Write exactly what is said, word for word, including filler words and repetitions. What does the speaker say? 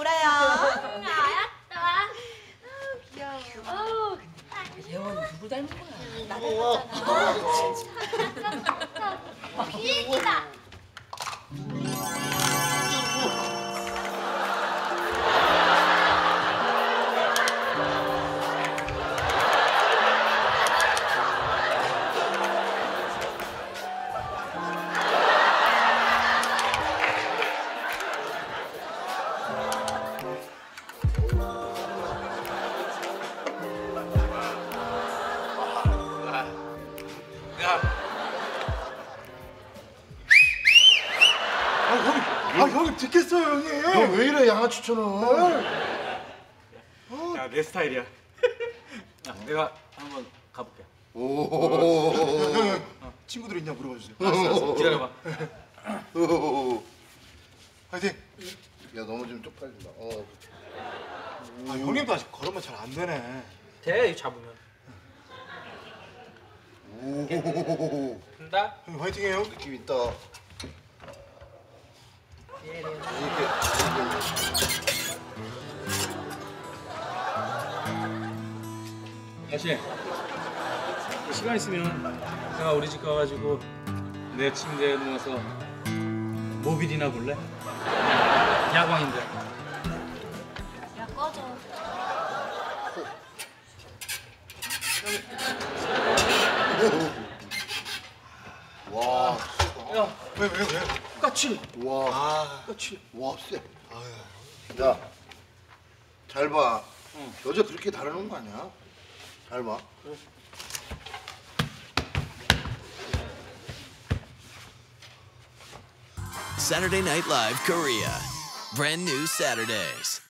그래요. 응, 알았다. 귀여워. 어우, 예원이 누구 닮은 거야? 나 닮았잖아. 비행기다. 아 형님 듣겠어요 형님. 너 왜 이래 양아치처럼. 야 내 스타일이야. 야, 내가 한번 가볼게. 오. 형, 어, 친구들 있냐 물어봐 주세요. 알았어, 알았어. 기다려봐. 화이팅. 야 너무 좀 쪽팔린다. 어. 아 형님도 아직 걸으면 잘 안 되네. 돼, 잡으면. 오. 한다. 형님 화이팅해요. 느낌 있다. 이렇게. 다시 시간 있으면 내가 우리 집 가가지고 내 침대에 누워서 모빌이나 볼래? 야광인데. 야, 꺼져. 와. 야, 왜 왜 왜? 까치. 와. 아 까치. 와 쎄. 야. 잘 봐. 여자 그렇게 다루는 거 아니야? 잘 봐. Saturday Night Live Korea. Brand new Saturdays.